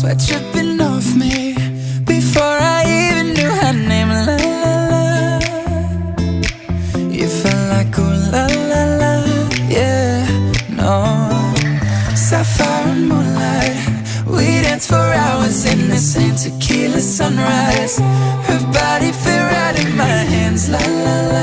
were tripping off me before I even knew her name. La la la. You felt like ooh la la la, yeah, no. Sapphire and moonlight, we danced for hours in the same tequila sunrise. Her body fit right in my hands, la la la.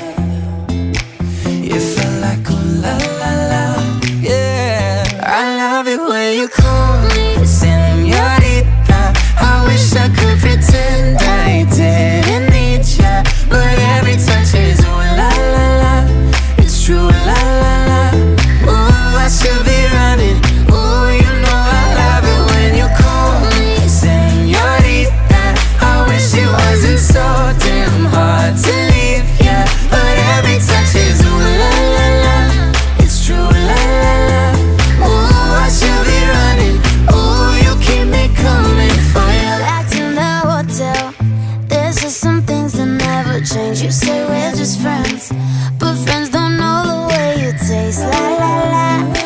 You felt like ooh la la la, yeah. I love it when you call me señorita. I wish I could pretend I didn't need ya, but every touch is ooh la la la. It's true, la la la. Ooh, I should be running. Ooh, you know I love it when you call me señorita. I wish it wasn't so damn hard to leave ya, but every touch is ooh la la la. It's true, la la la. Ooh, I should be running. Ooh, you keep me coming for ya. Back in the hotel, there's just some things that never change. You say we're just friends, but friends don't know the way you taste. La la la.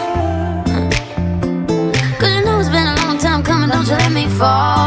Cause you know it's been a long time coming, don't you let me fall.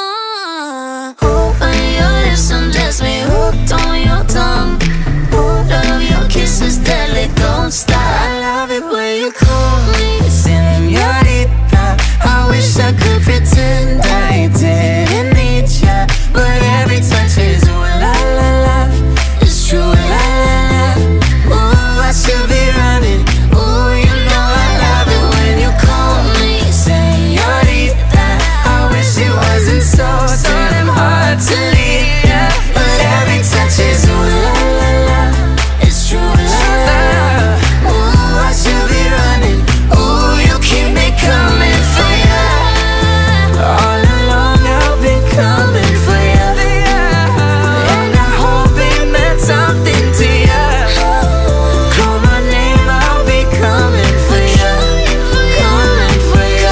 Open your lips, undress me, hooked on your tongue. Love your kisses, deadly, don't stop. I love it when you call me señorita. I wish I could pretend I didn't need ya, but every touch is ooh la la la. It's true, la la la. Ooh, I should be running. Ooh, you know I love it when you call me señorita. I wish it wasn't so damn hard to leave ya, but every touch is ooh la la la. It's true, la la la. Ooh, I should be running. Ooh, you keep me coming for ya. All along I've been coming for ya, and I hope it meant something to ya. Call my name, I'll be coming for ya, coming for ya.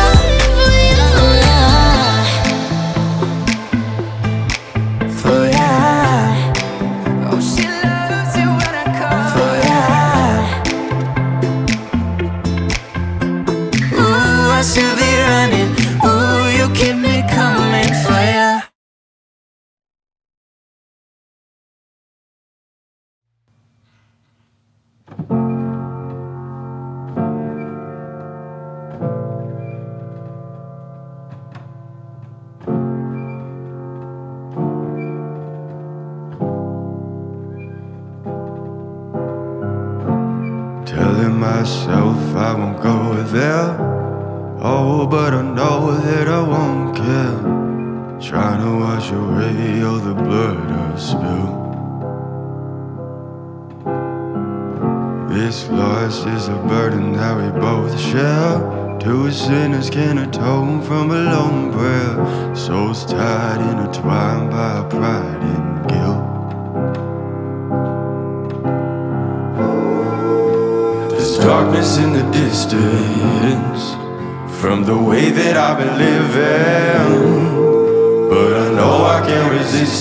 For ya. Oh, she loves it when I call for ya. Ooh, I should be running. Ooh, you keep me coming for ya. Telling myself I won't go there. Oh, but I know that I won't care. Trying to wash away all the blood I've spilled. This loss is a burden that we both share. Two sinners can atone from a lone prayer. Souls tied, intertwined by pride and guilt. There's darkness in the distance from the way that I've been living, but I know I can't resist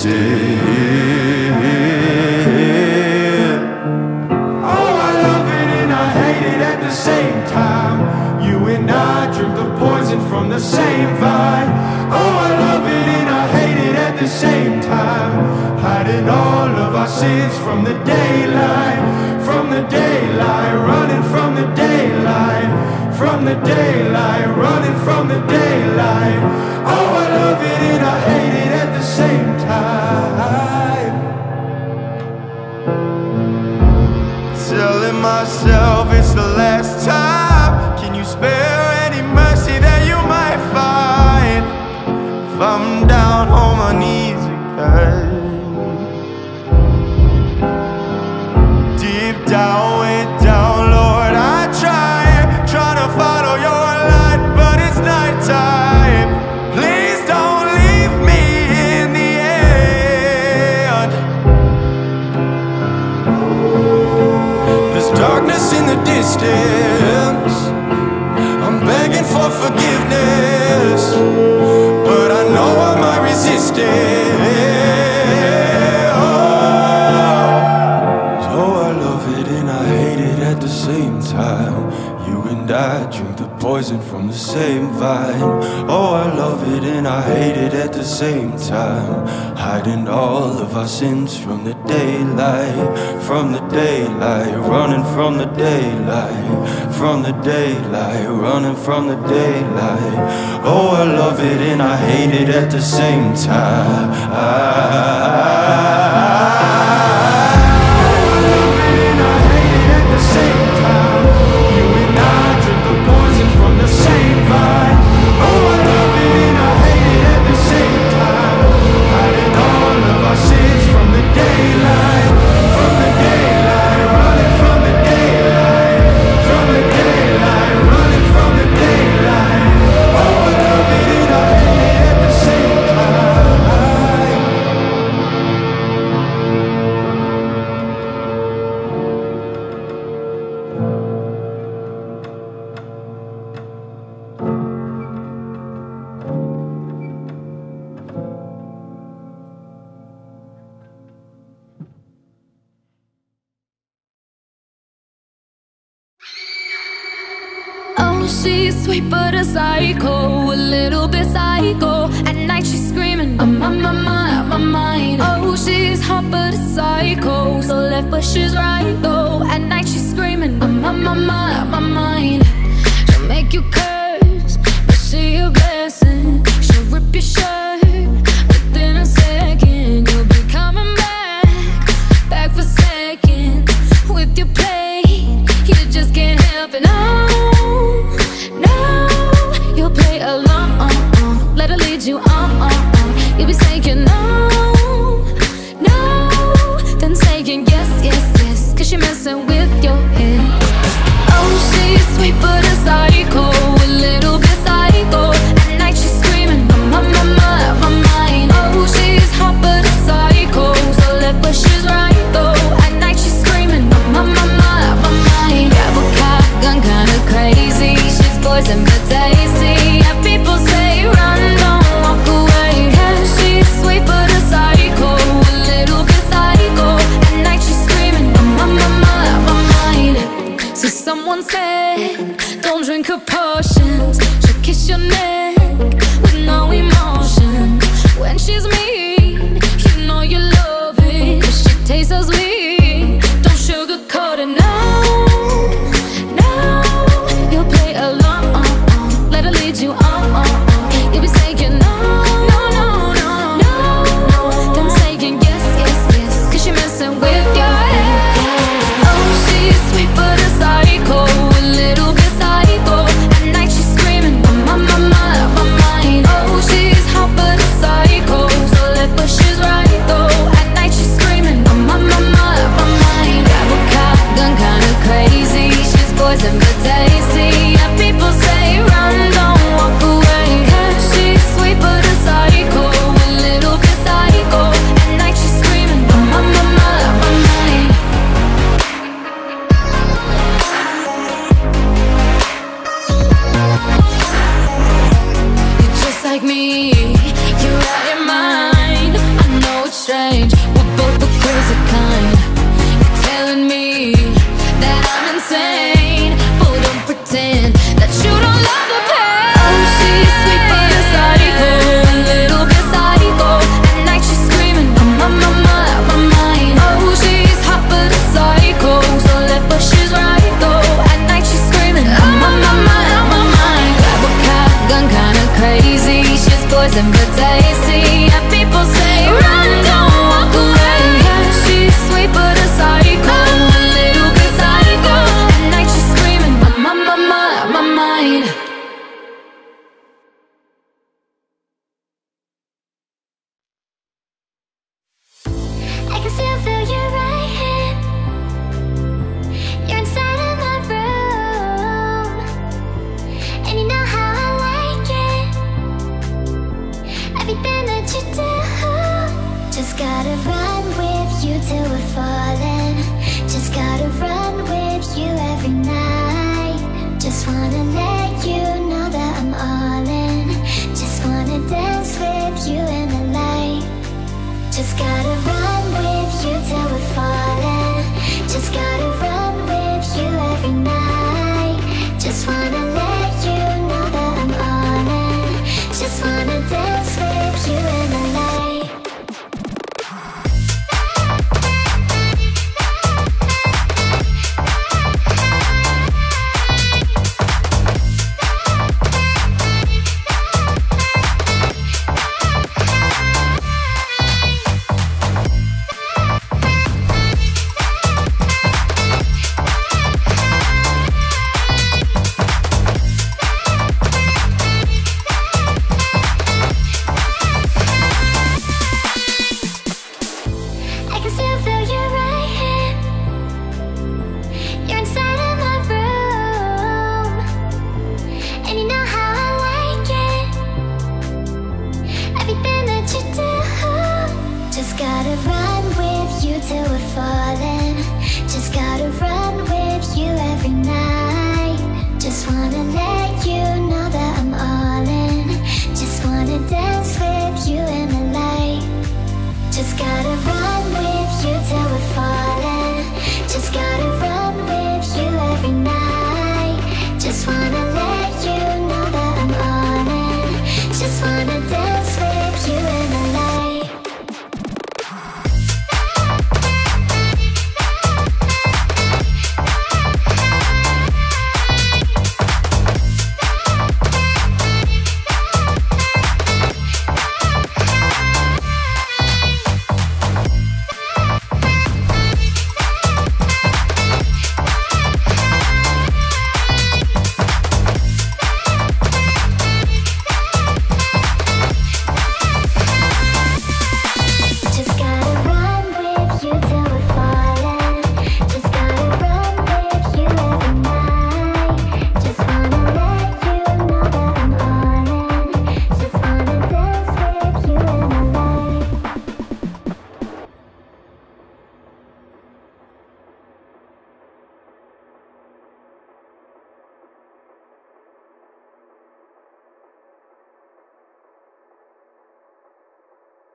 it. Oh, I love it and I hate it at the same time. You and I drink the poison from the same vine. Oh, I love it and I hate it at the same time. Hiding all of our sins from the daylight, from the daylight, running from the daylight, from the daylight, running from the daylight. Oh, I love it and I hate it at the same time. Telling myself it's the last time. Can you spare any mercy that you might find if I'm down on my knees again? Deep down, way down, Lord, I try to follow your light, but it's nighttime. Please don't leave me in the end. There's darkness in the distance. I'm begging for forgiveness, but I know I might resist it. Oh, so I I love it and I hate it at the same time. You and I drink the poison from the same vine. Oh, I love it and I hate it at the same time. Hiding all of our sins from the daylight, from the daylight, running from the daylight, from the daylight, running from the daylight. Oh, I love it and I hate it at the same time. She's sweet but a psycho, a little bit psycho. At night she's screaming, I'm on my mind. Oh, she's hot but a psycho, so left but she's right though. At night she's screaming, I'm on my mind. She'll make you curse, but she a blessing. She'll rip your shirt within a second. You'll be coming back for seconds with your plate. You just can't help it, no. You'll play along, let her lead you on. You'll be saying no, then saying yes, cause she messing with your head. Oh, she's sweet but a psycho, a little bit psycho. At night she's screaming, I'm on my mind. Oh, she's hot but a psycho, so left but she's right though. At night she's screaming, I'm on my mind. Grab a cop gun, kinda crazy. She's poison but tasty. People say run, don't walk away. Yeah, she's sweet but a psycho, a little bit psycho. At night she's screaming, I'm on my mind. So someone said, don't drink her